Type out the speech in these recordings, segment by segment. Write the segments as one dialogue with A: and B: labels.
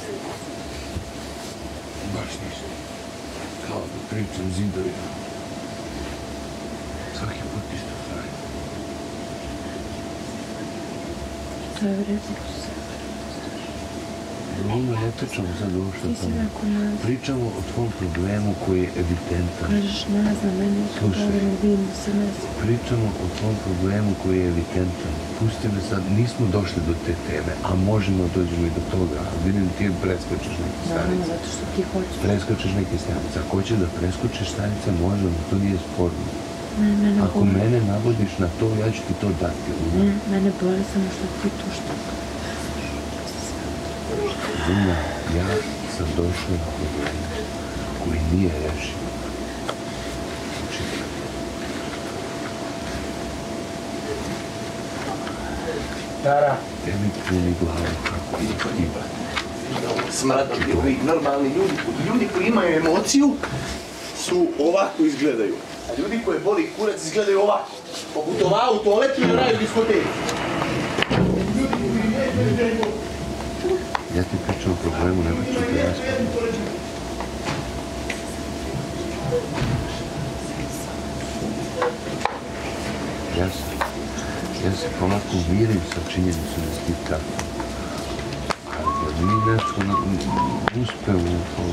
A: Baš ništa. Kao da pričam zidovima. Svaki put isto stvari.
B: To je vredno sve.
A: Ono ne pričamo sad uopšte o tome. Pričamo o tvom problemu koji je evidentan.
B: Kažeš, ne znam, meni je to dovoljno vidim da se ne znam.
A: Pričamo o tvom problemu koji je evidentan. Pusti me sad, nismo došli do te teme, a možemo da dođemo i do toga. Vidim, ti preskačeš neke stanice.
B: Naravno, zato što ti hoćeš.
A: Preskačeš neke stanice. Ako hoćeš da preskočiš stanice, možemo, to nije sporno. Ako
B: boli.
A: mene navodiš na to, ja ću ti to dati.
B: Ne, mene boli samo što ti to što...
A: Zuna, ja sam došao na problem koji nije rešio.
C: Tara.
A: Tebi puni glavu kako je hriba.
C: Smradovi, ovi normalni ljudi koji imaju emociju su ovako izgledaju. A ljudi koji boli kurac izgledaju ovako. Poput ova u toaletu i raju diskoteku.
A: Ja ti pričam o problemu, ne pričam te raspadu. Ja se polako mirim sa činjenicom da si ti tako. Ali da mi nešto uspemo u to,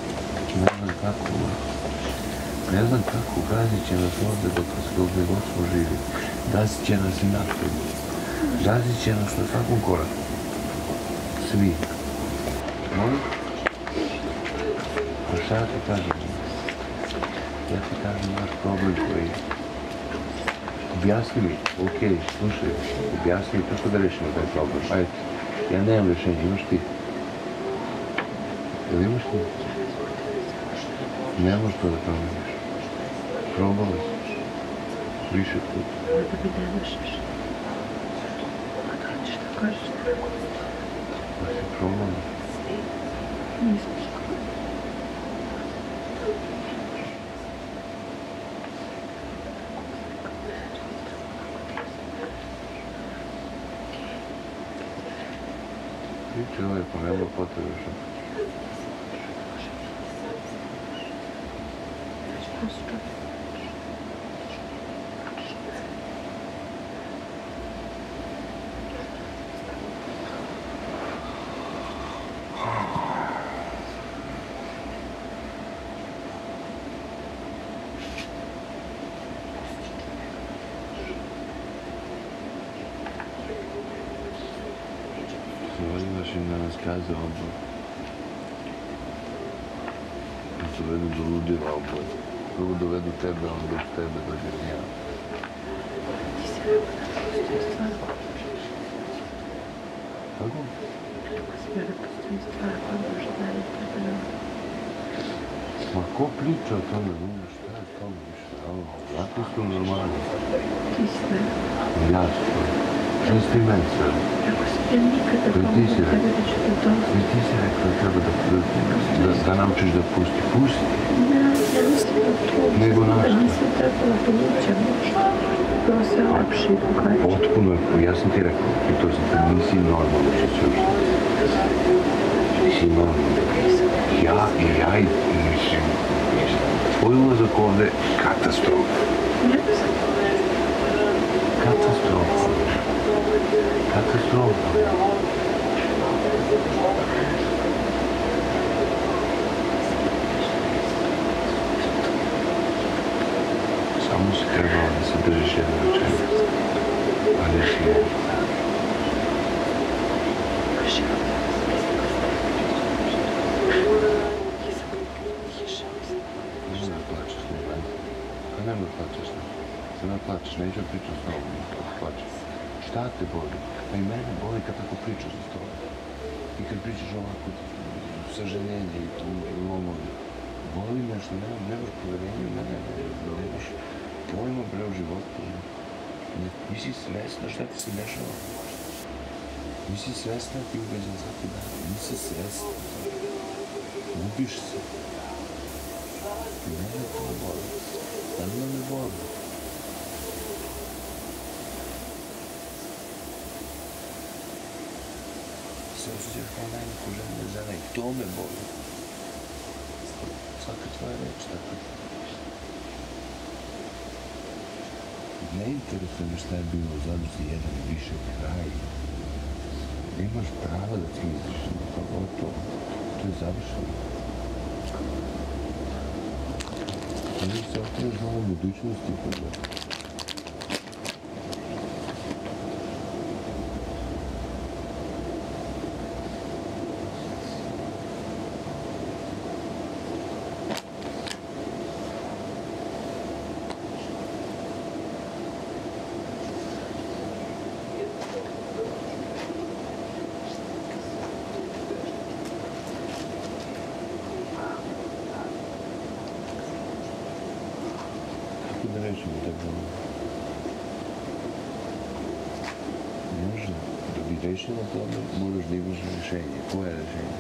A: ne znam kako gazit će nas ovdje dok ne god smo živi. Gazit će nas i napred. Gazit će nas na svakom koraku. Svi. Molim? A šta ja ti kažem? Ja ti kažem naš problem koji je. Objasni mi, okej, slušaj, objasni mi kako da rešimo taj problem. Ajde, ja nemam rešenja, imaš ti? Jel imaš ti? Ne možeš to da promeniš. Probali si. Više puta.
B: Da mi ne možeš. A da ćeš da kažeš da
A: Pa si probali.
B: nisam što.
A: Priče ovaj, pa nema potrebe što. Imaš im da nas kaze oboje. Da se dovedu do ludila oboje. Prvo dovedu tebe, a onda od tebe dođe ja.
B: Ti si rekao da postoji stvar koja
A: Kako?
B: Rekao si da postoji stvar koja može da ne tebe na...
A: Ma ko priča o tome, Luna, šta je tome više? Ovako su normalni.
B: Ti si rekao.
A: Ja su to. Šta si ti meni sve?
B: Rekao si da nikada pomogu tebe da ću te dosti.
A: I ti si rekao da treba da naučiš da pusti. Pusti.
B: Ne, ja mislim da to...
A: Nego našto?
B: Da nisam trebala pomoći možda. Bilo se lepše i drugačije.
A: Potpuno je, ja sam ti rekao, pitao sam te, nisi normalno što se ušte. Nisi normalno. Ja mislim, tvoj ulazak ovde, katastrofa. Katastrofa. Katastrofa. Samo si trebala da se držiš jedne rečenice. A ne si je. Nemoj da plačeš, ne gledaj. Pa nemoj da plačeš, ne. Sada plačeš, neću pričati s tobom, kada plačeš. Šta te boli? Pa i mene boli kad tako pričaš s tobom. I kad pričaš ovako sažaljenje i lomovi. Boli me što nemaš poverenje u mene, nemaš pojma bre u životu. Nisi svesna šta ti se dešava. Nisi svesna ti ugađam svaki dan. Nisi svesna. Gubiš se. Mene to boli. Stvarno me boli. se osjećaš kao najneku žena i to me boli. Svaka tvoja reč tako. Ne interesuje me šta je bilo, zadrži jedan više kraj. Nemaš prava da ti izriš na to gotovo. To je završeno. Možeš se otvoriš malo budućnosti kod toga. Da rešimo taj problem. Možda, da bi rešila problem, moraš da imaš rešenje. Koje je rešenje?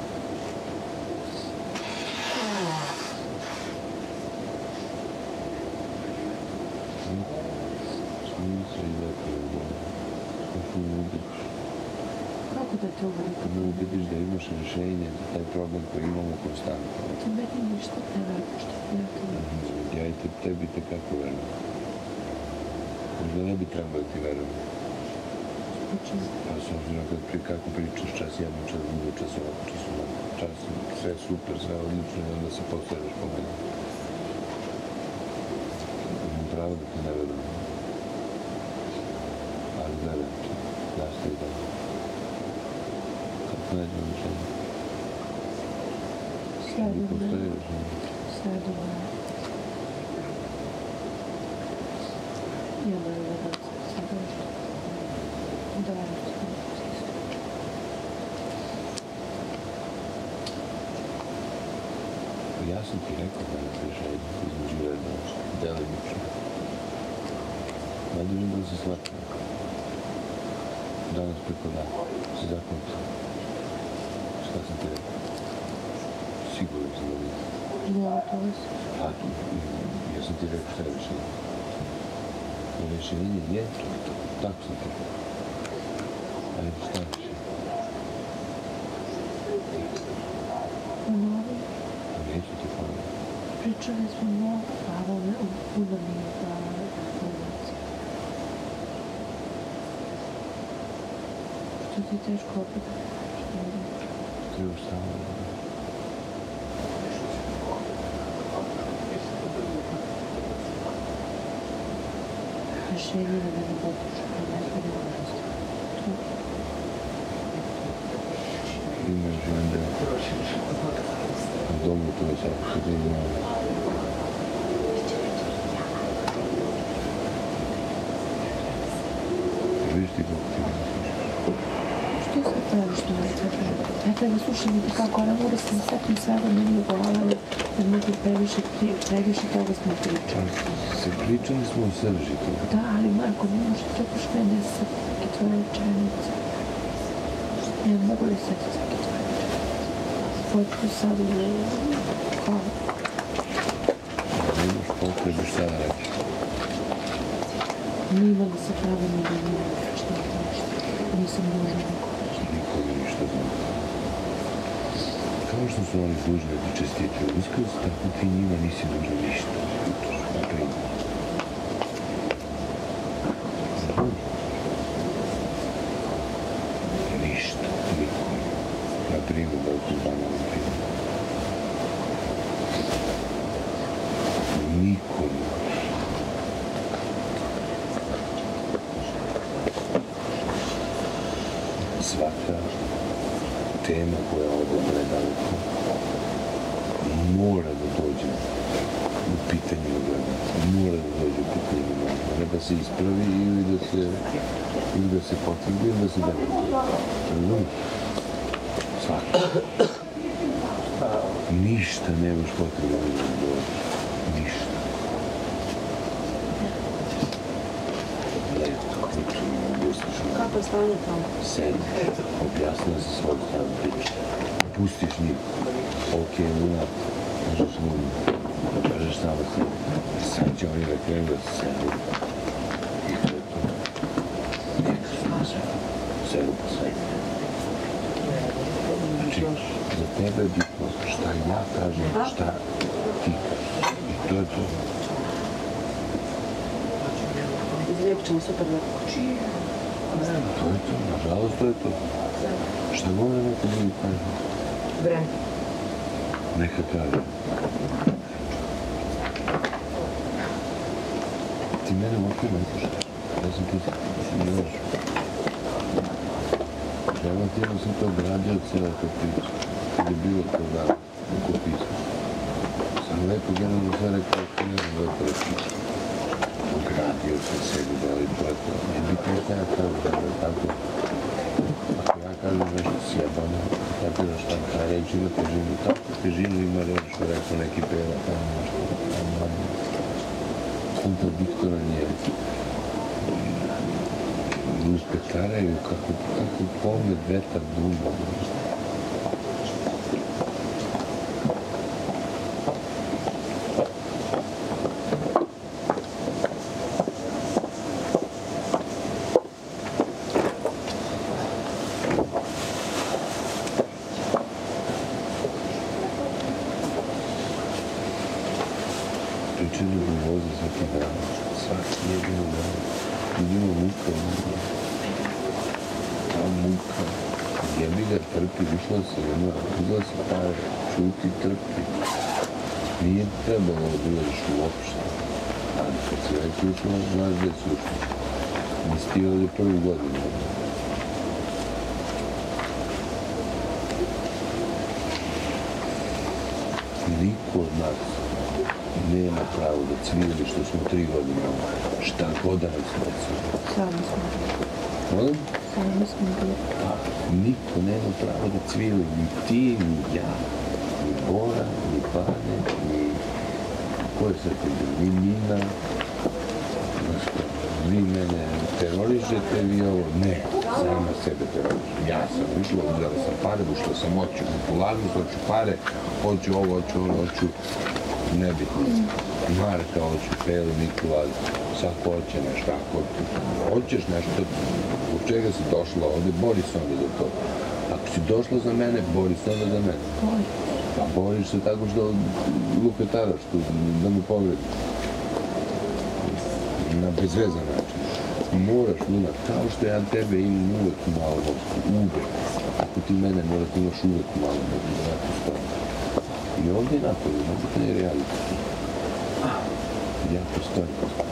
A: Smiju se i zato je dobro. Kako me ubediš?
B: Kako da te uvedim?
A: Kako me ubediš da imaš rešenje za taj problem koji imamo konstantno.
B: Ti meni ništa ne radiš, što ja te vedim.
A: Ja i tebi tekako verujem. Možda ne bi trebalo da ti verujem.
B: Počinu.
A: Pa s obzirom kako pričaš čas jedno, čas drugo, čas ovako, čas ovako, čas sve super, sve odlično i onda se postavljaš po meni. Imam pravo da ti ne verujem. Ali verujem ti, nastavi dalje. Kako neđe rešenje?
B: Sredo
A: Ne postoji
B: me.
A: rešenje.
B: Sredo me. Ja moram da dam se dođe. Da,
A: Ja sam ti rekao da ne rešenje između redno, delimično. Ne držim da se slepne. Danas preko da se zakonca. Šta sam ti rekao? Siguran sam da vidim.
B: ja to vas.
A: A, ja sam ti rekao šta je rešenje. Rešenje je to, tako sam ti rekao. Ali šta je rešenje?
B: Ponovi.
A: Neću ti ponoviti.
B: Pričali smo mnogo, a ovo puno mi je dala informacija. Što ti je teško opet da kažeš?
A: Trebaš samo da...
B: Rešenje da mene potuče, a ne znam da
A: Imaš i onda... Dobro to je sad, što ti ima... Vidiš ti kako ti misliš?
B: Što se praviš na ovaj tebe? Ja tebe slušam i kako, ali mogu sam setim svega meni u glavu, jer mogu previše toga smo pričali.
A: Pričali smo o srži toga.
B: Da, ali Marko, ne možeš trpaš mene sa svake tvoje rečenice. Ja mogu li setiti svake tvoje rečenice? Hoću sad u kao.
A: Nemaš potrebe šta da reći.
B: Nima da se pravi mi da nije što je nešto. Nisam dužna niko.
A: Niko mi ništa znam. Kao što su oni dužni da ti čestitaju uskrs, tako ti njima nisi dužni ništa. Na primjer. Ništa, nikom. Na primjer, da ti banalno primjer. Nikom. Svaka tema koja ode predaleko mora da dođe u pitanje mora da dođe u pitanje mora da se ispravi ili da se potvrdi ili da se demantuje. Razumiješ? Svaka. Ništa nemaš potrebe da dođe. Ništa.
B: Kako je stanje tamo?
A: Sedi, objasnila se svoju stranu priču. Pustiš njih. Ok, Luna, možeš Luna. Kažeš sama sebi. Sad će oni da krenu da se sedi. I to je to. Neka su na sve. Sedu po sebi. Znači, za tebe je bitno šta ja kažem, šta ti kažeš. I to je to.
D: Izlijepit ćemo super lepo.
A: To je to, nažalost to je to. Šta god da neko drugi kaže?
D: Vreme.
A: Neka kaže. Ti mene uopće ne slušaš. Ja sam ti još. Relativno sam to obradio cijela to priča. Kad je bilo to dan, oko pisma. Sam lepo generalno sve rekao, što ne znam lepo reći. Ogradio sam sebi da li to je to. Ne bitno šta ja kažem, da je tako. Ako ja kažem nešto sjebano, tako da šta ta reč ima težinu. Tako težinu ima reč, što rekao neki peva, tamo nešto, tamo manje. Kontradiktoran je. Uspektaraju kako pogled vetar duba. Pričaju da voze svaki dan, svaki jedin dan. Ljudima muka ovdje. Ta muka. Jebi ga, trpi, višla se, uzela se pare, čuti, trpi. Nije trebalo da ulaziš uopšte. Ali kad si već ušla, znaš gdje si ušla. Nisi ti ovdje prvu godinu. Niko od nas nema pravo da cvili što smo 3 godine. Šta god da nam se desilo.
B: Sami smo bili.
A: Molim?
B: Sami smo bili.
A: Niko nema pravo da cvili, ni ti, ni ja, ni Bora, ni Bane, ni... Ko je sad bilo? Ni Nina. Vi mene terorišete, vi ovo... Ne, sama sebe terorišem. Ja sam ušla, uzela sam pare, ušla sam, hoću popularnost, hoću pare, hoću ovo, hoću ono, hoću... Nebitno. Marka, hoću Peli, Nikola, sad hoće nešto, ako hoćeš nešto, u čega si došla ovdje, bori se onda za to. Ako si došla za mene, bori se onda za mene. Pa boriš se tako što lupetaraš tu, da me povredi. Na bezvezan način. Moraš, Luna, kao što ja tebe imam uvek malo vostu, uvek. Ako ti mene moraš, imaš uvek malo vostu, da ja postavim. I ovdje napravim, ovdje to je realita. Ja postojim.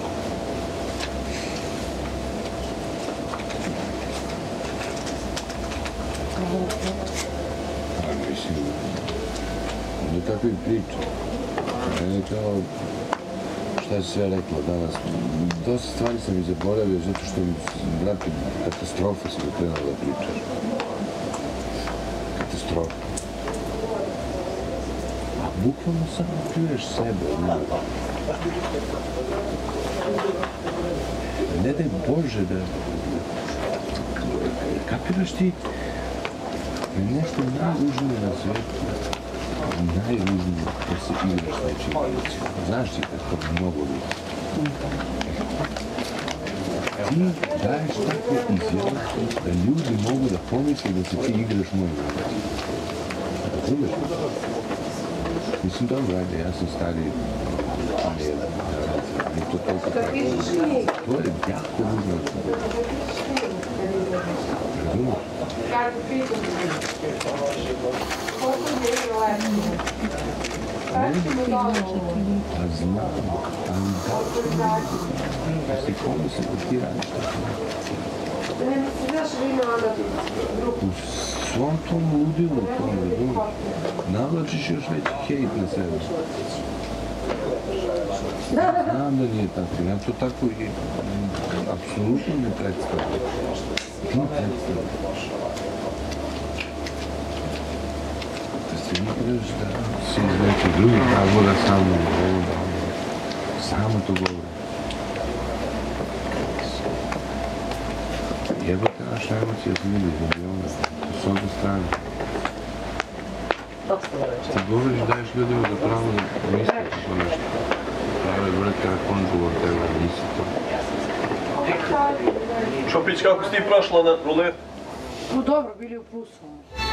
A: Ali mislim, ne tako i priča. Ne kao, šta si sve rekla danas. Dosta stvari sam i zaboravio, zato što mi, brate, katastrofa si mi krenula da pričaš. Katastrofa. Bukvalno samo pljuješ sebe. Ne daj Bože da... Kapiraš ti nešto najružnije na svijetu. Najružnije da se igraš s nečim emocijama. Znaš ti kako mnogo ljudi. Ti daješ takve izjave da ljudi mogu da pomisle da se ti igraš mojim emocijama. Razumeš? Mislim, dobro, ajde, ja sam stariji, ali to toliko tako. To je jako ružno. Razumiješ? Pa znam, ali da se pomisli da ti radiš tako. U svom tom ludilu, razumiješ? Navlačiš još veći hejt na sebe. Znam da nije tako, ja to tako i apsolutno ne predstavljam. Ne predstavljam. Da se igraš da si iz nekih drugih razloga samo govori. Samo to govori. Jebate naša emocija su ljudi iz miliona. S obje strane. Ti govoriš, daješ ljudima za pravo da misle tako nešto. Prave vrte na konžu od tebe, nisi to.
E: Šopić, kako si ti prošla na ruletu?
D: No dobro, bili u plusu.